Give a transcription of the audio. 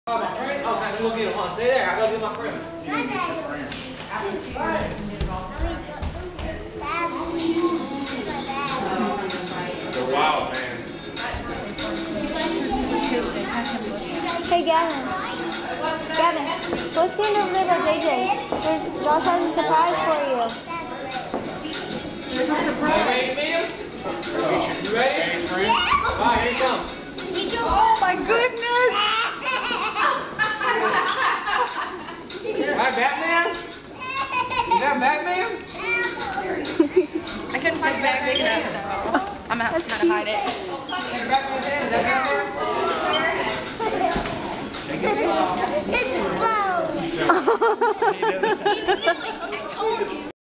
Oh, my friend? Oh, I can go get him. Hold on, stay there. I gotta get my friend. They're wild, man. Hey, Gavin. Gavin, go stand over there by JJ. Josh has a surprise for you. You ready to meet him? You ready? Yeah. All right, here he comes. Oh my goodness! Is that Batman? Is that Batman? I couldn't find the bag big enough, so I'm gonna have to kind of hide it. Is Batman's hand? Is that Batman? It's a bow. I told you.